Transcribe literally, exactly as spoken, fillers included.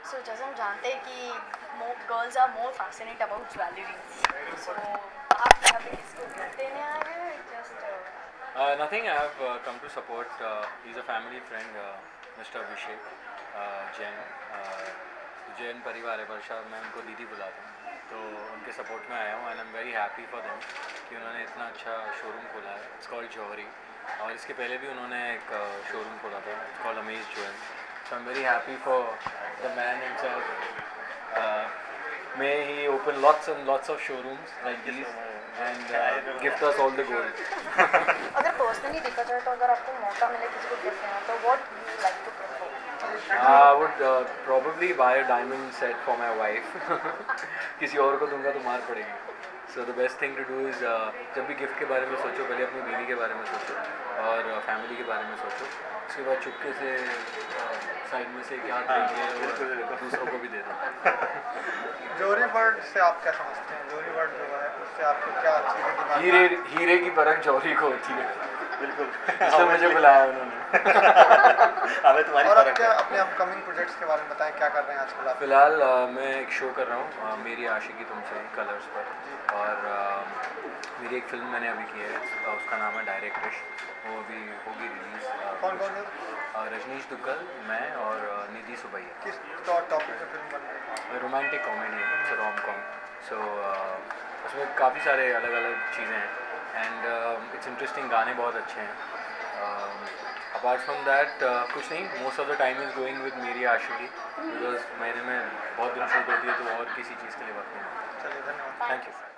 सो जैसे हम जानते हैं कि girls are more fascinate about jewellery, so आप यहाँ पे किसको गिफ्ट देने आए हैं? Just Uh, nothing. I have uh, come to support. Uh, he's a family friend, uh, Mister Abhishek uh, Jain. Uh, Jain परिवार है वर्षा, मैं उनको दीदी बुलाता हूँ, तो उनके सपोर्ट में आया हूँ and I am very happy for them कि उन्होंने इतना अच्छा शोरूम खोला है. इट्स कॉल्ड जौहरी, और इसके पहले भी उन्होंने एक शोरूम uh, खोला था. It's called amaze jewel. So I am very happy for the man himself. May he open lots and lots of showrooms like these and uh, gift us all the gold. अगर personally देखा जाए तो अगर आपको मौका मिले किसी को गिफ्ट देना, तो what would you like to prefer? I would uh, probably buy a diamond set for my wife. किसी और को दूंगा तो मार पड़ेगी. So the best thing to do is uh, जब भी गिफ्ट के बारे में सोचो, पहले अपनी बीवी के बारे में सोचो और फैमिली uh, के बारे में सोचो. उसके बाद चुपके से साइड uh, में से क्या देंगे और दूसरों को भी दे दो. जौहरी वर्ड से आप क्या समझते हैं? जौहरी वर्ड जो है उससे आपको क्या चीज़ें दिमाग में? हीरे हीरे की परख जौहरी को होती है. बिल्कुल, इसलिए मुझे बुलाया उन्होंने. हमें तुम्हारी और आप क्या अपने अपकमिंग प्रोजेक्ट्स के बारे में बताएं, क्या कर रहे हैं आजकल आप? फिलहाल मैं एक शो कर रहा हूँ, मेरी आशिकी तुमसे, कलर्स पर, और मेरी एक फिल्म मैंने अभी की है, उसका नाम है डायरेक्ट इश्क. वो अभी होगी रिलीज. कौन कौन है? रजनीश दुग्गल, मैं और निधि सुबैया. किस टॉपिक पे फिल्म बन रही है? रोमांटिक कॉमेडी है, इट्स रोम कॉम. सो उसमें काफ़ी सारे अलग अलग चीज़ें हैं एंड इट्स इंटरेस्टिंग. गाने बहुत अच्छे हैं. अपार्ट फ्रॉम दैट कुछ नहीं, most of the time is going with Meri Aashiqui, because महीने में बहुत दिन शूट होती है तो और किसी चीज़ के लिए वक्त नहीं. चलिए, धन्यवाद. Thank you.